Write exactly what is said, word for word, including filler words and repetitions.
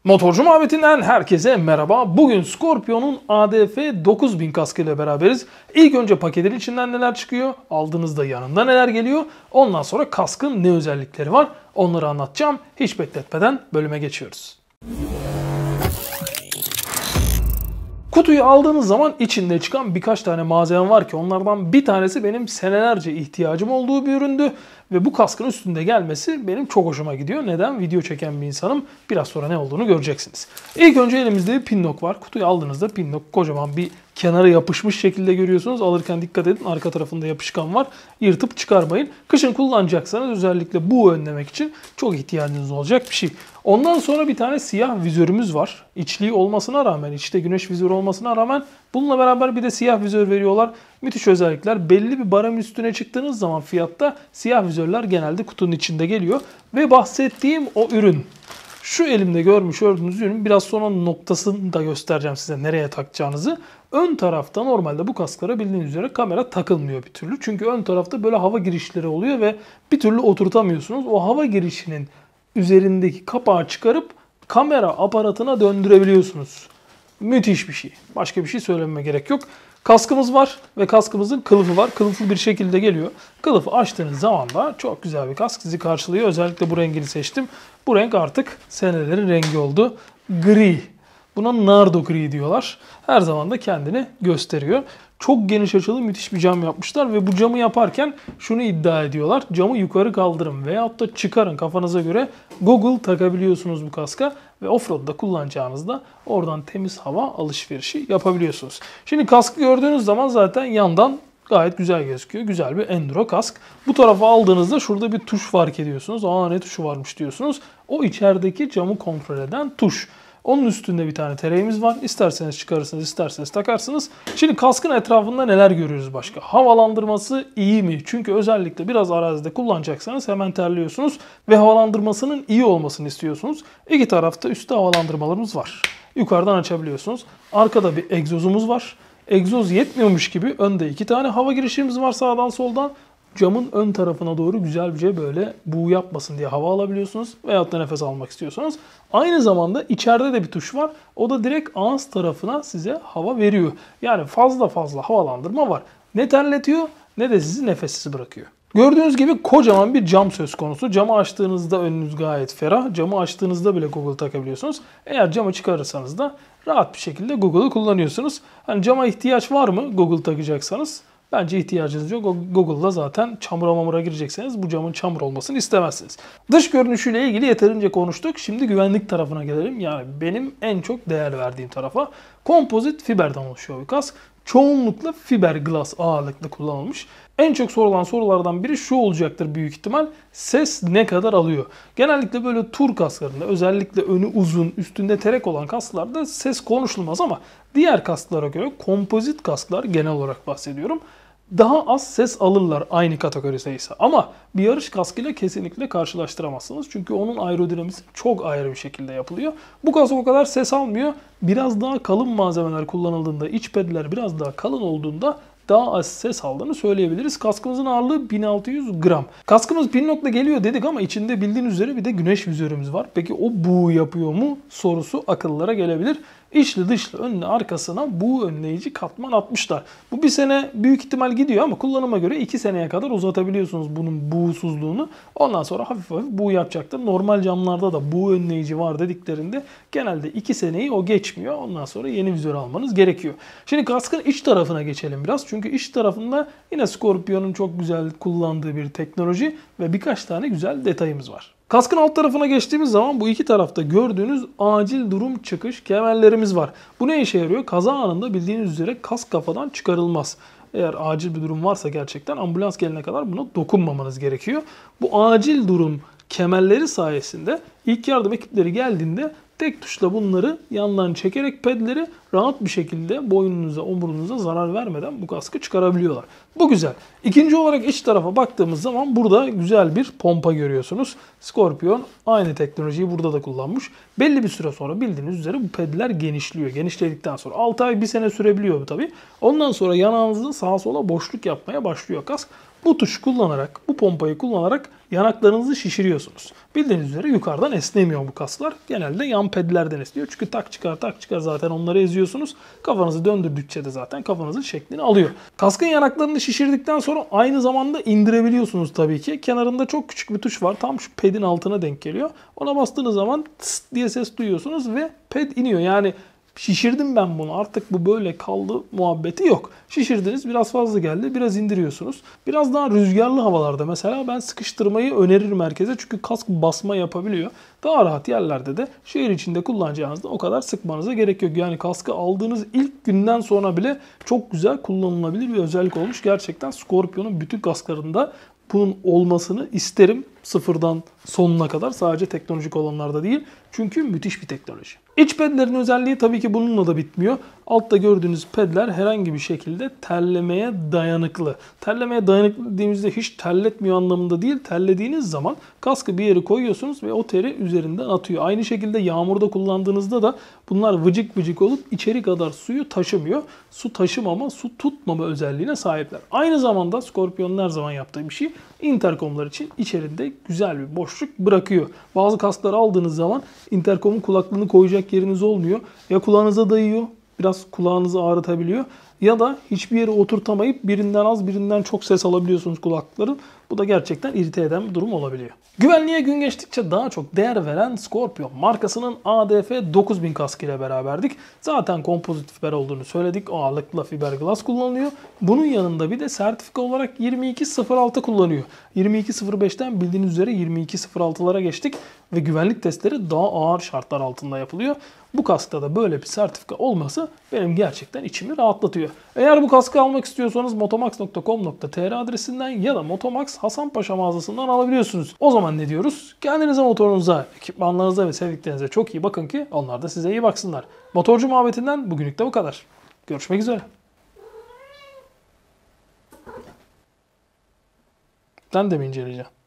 Motorcu muhabbetinden herkese merhaba. Bugün Scorpion'un A D F dokuz bin kaskı ile beraberiz. İlk önce paketin içinden neler çıkıyor, aldığınızda yanında neler geliyor, ondan sonra kaskın ne özellikleri var onları anlatacağım. Hiç bekletmeden bölüme geçiyoruz. Kutuyu aldığınız zaman içinde çıkan birkaç tane malzeme var ki onlardan bir tanesi benim senelerce ihtiyacım olduğu bir üründü. Ve bu kaskın üstünde gelmesi benim çok hoşuma gidiyor. Neden? Video çeken bir insanım. Biraz sonra ne olduğunu göreceksiniz. İlk önce elimizde bir pinlock var. Kutuyu aldığınızda pinlock kocaman bir kenara yapışmış şekilde görüyorsunuz. Alırken dikkat edin. Arka tarafında yapışkan var. Yırtıp çıkarmayın. Kışın kullanacaksanız özellikle bu önlemek için çok ihtiyacınız olacak bir şey. Ondan sonra bir tane siyah vizörümüz var. İçliği olmasına rağmen, içte güneş vizörü olmasına rağmen bununla beraber bir de siyah vizör veriyorlar. Müthiş özellikler. Belli bir barem üstüne çıktığınız zaman fiyatta siyah vizörler genelde kutunun içinde geliyor. Ve bahsettiğim o ürün, şu elimde görmüş olduğunuz ürün, biraz sonra noktasını da göstereceğim size nereye takacağınızı. Ön tarafta normalde bu kasklara bildiğiniz üzere kamera takılmıyor bir türlü. Çünkü ön tarafta böyle hava girişleri oluyor ve bir türlü oturtamıyorsunuz. O hava girişinin üzerindeki kapağı çıkarıp kamera aparatına döndürebiliyorsunuz. Müthiş bir şey. Başka bir şey söylememe gerek yok. Kaskımız var ve kaskımızın kılıfı var. Kılıflı bir şekilde geliyor. Kılıfı açtığınız zaman da çok güzel bir kask sizi karşılıyor. Özellikle bu rengini seçtim. Bu renk artık senelerin rengi oldu. Gri. Buna nardo gri diyorlar. Her zaman da kendini gösteriyor. Çok geniş açılı müthiş bir cam yapmışlar ve bu camı yaparken şunu iddia ediyorlar. Camı yukarı kaldırın veyahut da çıkarın kafanıza göre Google takabiliyorsunuz bu kaska ve offroad'da kullanacağınızda oradan temiz hava alışverişi yapabiliyorsunuz. Şimdi kaskı gördüğünüz zaman zaten yandan gayet güzel gözüküyor. Güzel bir enduro kask. Bu tarafa aldığınızda şurada bir tuş fark ediyorsunuz. Aa, ne tuşu varmış diyorsunuz. O içerideki camı kontrol eden tuş. Onun üstünde bir tane tereğimiz var. İsterseniz çıkarırsınız, isterseniz takarsınız. Şimdi kaskın etrafında neler görüyoruz başka? Havalandırması iyi mi? Çünkü özellikle biraz arazide kullanacaksanız hemen terliyorsunuz ve havalandırmasının iyi olmasını istiyorsunuz. İki tarafta üstte havalandırmalarımız var. Yukarıdan açabiliyorsunuz. Arkada bir egzozumuz var. Egzoz yetmiyormuş gibi önde iki tane hava girişimiz var sağdan soldan. Camın ön tarafına doğru güzelce böyle buğu yapmasın diye hava alabiliyorsunuz. Veyahut da nefes almak istiyorsanız. Aynı zamanda içeride de bir tuş var. O da direkt ağız tarafına size hava veriyor. Yani fazla fazla havalandırma var. Ne terletiyor ne de sizi nefessiz bırakıyor. Gördüğünüz gibi kocaman bir cam söz konusu. Camı açtığınızda önünüz gayet ferah. Camı açtığınızda bile Google takabiliyorsunuz. Eğer camı çıkarırsanız da rahat bir şekilde Google'ı kullanıyorsunuz. Hani cama ihtiyaç var mı Google takacaksanız? Bence ihtiyacınız yok. Google'da zaten çamura mamura girecekseniz bu camın çamur olmasını istemezsiniz. Dış görünüşüyle ilgili yeterince konuştuk. Şimdi güvenlik tarafına gelelim. Yani benim en çok değer verdiğim tarafa. Kompozit fiberden oluşuyor bir kask. Çoğunlukla fiberglass ağırlıklı kullanılmış. En çok sorulan sorulardan biri şu olacaktır büyük ihtimal. Ses ne kadar alıyor? Genellikle böyle tur kasklarında, özellikle önü uzun, üstünde terek olan kasklarda ses konuşulmaz ama diğer kasklara göre kompozit kasklar, genel olarak bahsediyorum, daha az ses alırlar aynı kategoride ise. Ama bir yarış kaskıyla kesinlikle karşılaştıramazsınız. Çünkü onun aerodinamisi çok ayrı bir şekilde yapılıyor. Bu kask o kadar ses almıyor. Biraz daha kalın malzemeler kullanıldığında, iç pedler biraz daha kalın olduğunda daha az ses aldığını söyleyebiliriz. Kaskımızın ağırlığı bin altı yüz gram. Kaskımız pinlock'la geliyor dedik ama içinde bildiğiniz üzere bir de güneş vizörümüz var. Peki o buğu yapıyor mu sorusu akıllara gelebilir. İçli dışlı önüne arkasına buğu önleyici katman atmışlar. Bu bir sene büyük ihtimal gidiyor ama kullanıma göre iki seneye kadar uzatabiliyorsunuz bunun buğusuzluğunu. Ondan sonra hafif hafif buğu yapacaktır. Normal camlarda da buğu önleyici var dediklerinde genelde iki seneyi o geçmiyor. Ondan sonra yeni vizör almanız gerekiyor. Şimdi kaskın iç tarafına geçelim biraz. Çünkü iç tarafında yine Scorpion'un çok güzel kullandığı bir teknoloji ve birkaç tane güzel detayımız var. Kaskın alt tarafına geçtiğimiz zaman bu iki tarafta gördüğünüz acil durum çıkış kemerlerimiz var. Bu ne işe yarıyor? Kaza anında bildiğiniz üzere kask kafadan çıkarılmaz. Eğer acil bir durum varsa gerçekten ambulans gelene kadar buna dokunmamanız gerekiyor. Bu acil durum kemerleri sayesinde ilk yardım ekipleri geldiğinde tek tuşla bunları yandan çekerek pedleri rahat bir şekilde boynunuza, omurnuza zarar vermeden bu kaskı çıkarabiliyorlar. Bu güzel. İkinci olarak iç tarafa baktığımız zaman burada güzel bir pompa görüyorsunuz. Scorpion aynı teknolojiyi burada da kullanmış. Belli bir süre sonra bildiğiniz üzere bu pedler genişliyor. Genişledikten sonra altı ay bir sene sürebiliyor bu tabii. Ondan sonra yanağınızda sağa sola boşluk yapmaya başlıyor kask. Bu tuşu kullanarak, bu pompayı kullanarak yanaklarınızı şişiriyorsunuz. Bildiğiniz üzere yukarıdan esnemiyor bu kaslar. Genelde yan pedlerden esniyor. Çünkü tak çıkar tak çıkar zaten onları eziyorsunuz. Kafanızı döndürdükçe de zaten kafanızın şeklini alıyor. Kaskın yanaklarını şişirdikten sonra aynı zamanda indirebiliyorsunuz tabii ki. Kenarında çok küçük bir tuş var. Tam şu pedin altına denk geliyor. Ona bastığınız zaman tıs diye ses duyuyorsunuz ve ped iniyor. Yani şişirdim ben bunu artık bu böyle kaldı muhabbeti yok. Şişirdiniz biraz fazla geldi biraz indiriyorsunuz. Biraz daha rüzgarlı havalarda mesela ben sıkıştırmayı öneririm herkese. Çünkü kask basma yapabiliyor. Daha rahat yerlerde de şehir içinde kullanacağınızda o kadar sıkmanıza gerek yok. Yani kaskı aldığınız ilk günden sonra bile çok güzel kullanılabilir bir özellik olmuş. Gerçekten Scorpion'un bütün kasklarında bunun olmasını isterim. Sıfırdan sonuna kadar sadece teknolojik olanlarda değil. Çünkü müthiş bir teknoloji. İç pedlerin özelliği tabii ki bununla da bitmiyor. Altta gördüğünüz pedler herhangi bir şekilde terlemeye dayanıklı. Terlemeye dayanıklı dediğimizde hiç terletmiyor anlamında değil. Terlediğiniz zaman kaskı bir yere koyuyorsunuz ve o teri üzerinden atıyor. Aynı şekilde yağmurda kullandığınızda da bunlar vıcık vıcık olup içeri kadar suyu taşımıyor. Su taşımama, su tutmama özelliğine sahipler. Aynı zamanda Scorpion'un her zaman yaptığı bir şey interkomlar için içeride güzel bir boşluk bırakıyor. Bazı kaskları aldığınız zaman interkomun kulaklığını koyacak yeriniz olmuyor. Ya kulağınıza dayıyor, biraz kulağınızı ağrıtabiliyor. Ya da hiçbir yere oturtamayıp birinden az birinden çok ses alabiliyorsunuz kulaklıkların. Bu da gerçekten irite eden bir durum olabiliyor. Güvenliğe gün geçtikçe daha çok değer veren Scorpion markasının A D F dokuz bin kaskı ile beraberdik. Zaten kompozit fiber olduğunu söyledik. Ağırlıkla fiberglass kullanılıyor. Bunun yanında bir de sertifika olarak yirmi iki sıfır altı kullanıyor. yirmi iki sıfır beşten bildiğiniz üzere yirmi iki sıfır altılara geçtik ve güvenlik testleri daha ağır şartlar altında yapılıyor. Bu kaskta da böyle bir sertifika olması benim gerçekten içimi rahatlatıyor. Eğer bu kaskı almak istiyorsanız motomax nokta com nokta tr adresinden ya da Motomax Hasanpaşa mağazasından alabiliyorsunuz. O zaman ne diyoruz? Kendinize, motorunuza, ekipmanlarınıza ve sevdiklerinize çok iyi bakın ki onlar da size iyi baksınlar. Motorcu muhabbetinden bugünlük de bu kadar. Görüşmek üzere. Sen de mi inceleyeceksin?